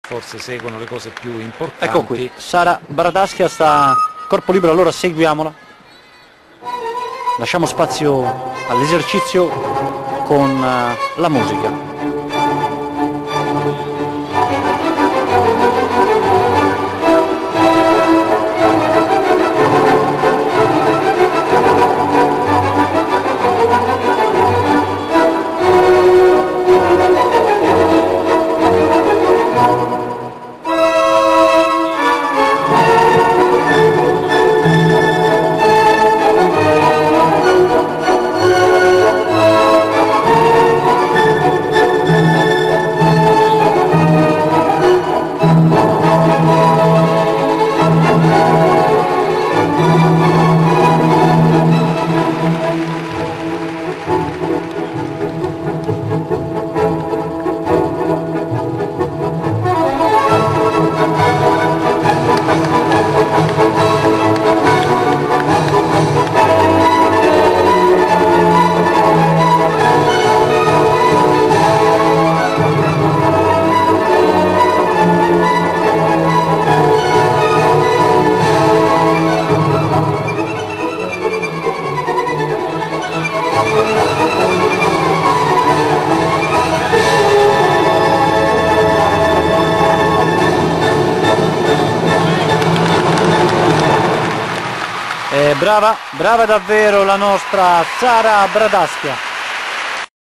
forse seguono le cose più importanti. Ecco qui, Sara Bradaschia sta corpo libero, allora seguiamola. Lasciamo spazio all'esercizio con la musica. Brava davvero la nostra Sara Bradaschia.